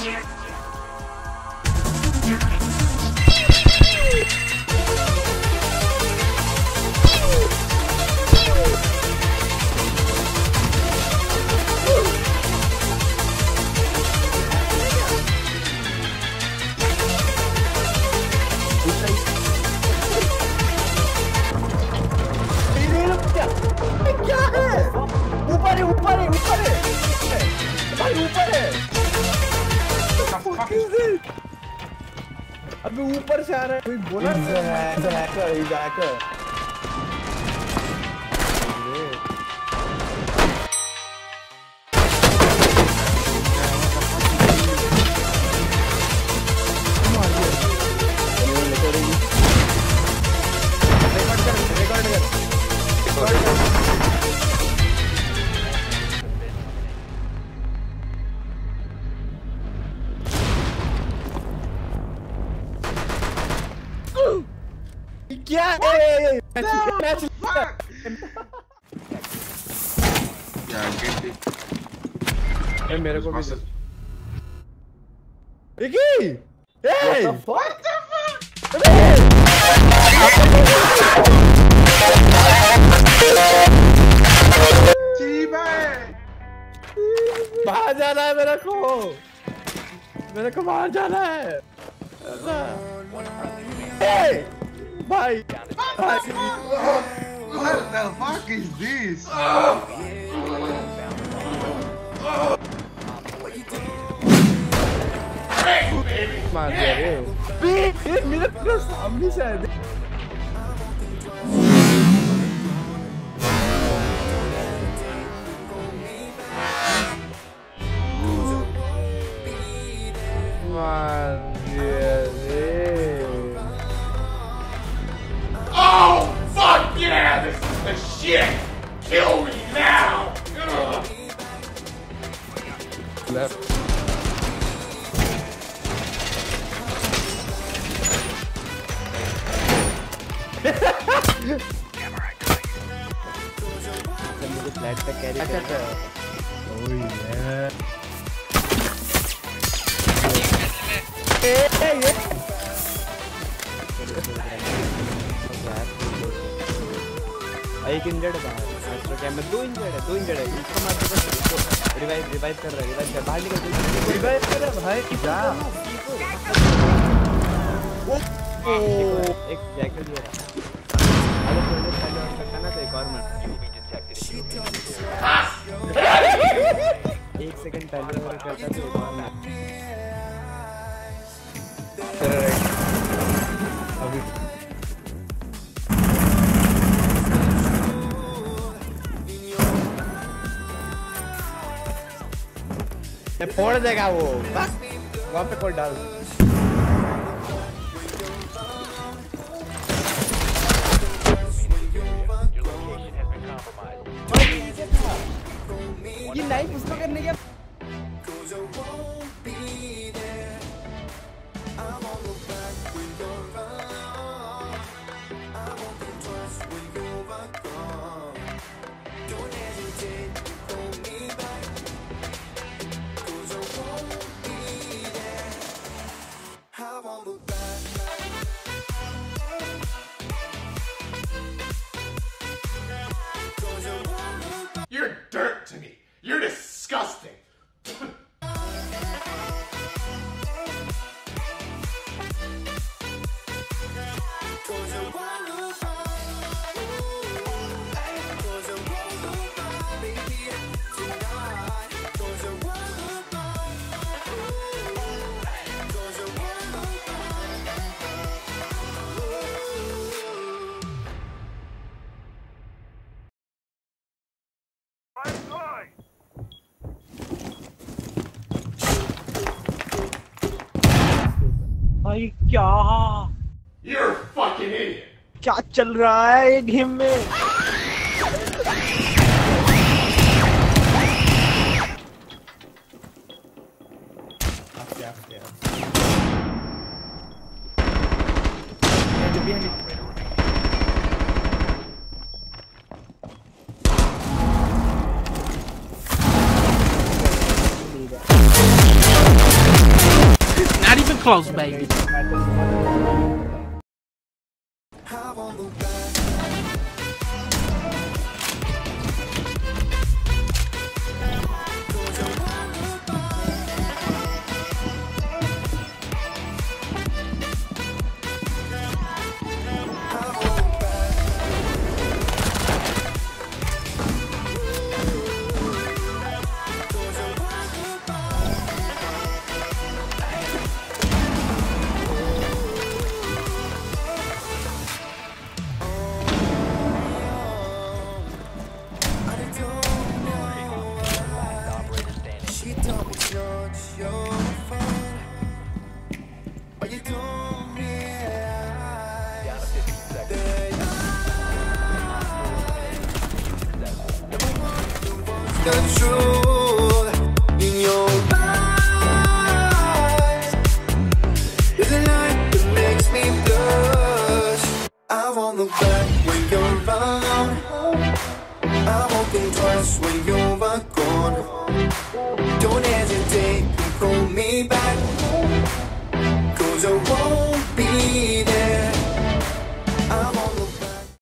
क्या है? ऊपर है ऊपर है ऊपर है भाई ऊपर है। अबे ऊपर से आ रहा है कोई बोला हैकर। क्या है मेरे को भी बाहर जाना है मेरे को बाहर जाना है भाई। What the fuck is this? मार दिया रे मेरे सामने से आया। Oh, fuck yeah! This is the shit! Kill me now! Left. Flat पे कैरी करता है। ओह ये एक इंजर्ड है बाहर। क्या मैं दो इंजर्ड है इसको मार के बस रिवाइव कर रहा है बाहर निकल रिवाइव कर रहा है भाई जा। एक जैकेट दे रहा अगर थोड़े पहले और करता ना तो एक और मार 1 सेकंड पहले और करता तो एक और मार अभी फोड़ देगा वो वहाँ पे कोई डाल। ये नाइफ उसको करने क्या You're dirt to me. You're disgusting. भाई क्या You're a fucking idiot. क्या चल रहा है ये गेम में? close, baby. The truth in your eyes is a light that makes me blush. I won't look back when you're around. I won't think twice when you're gone. Don't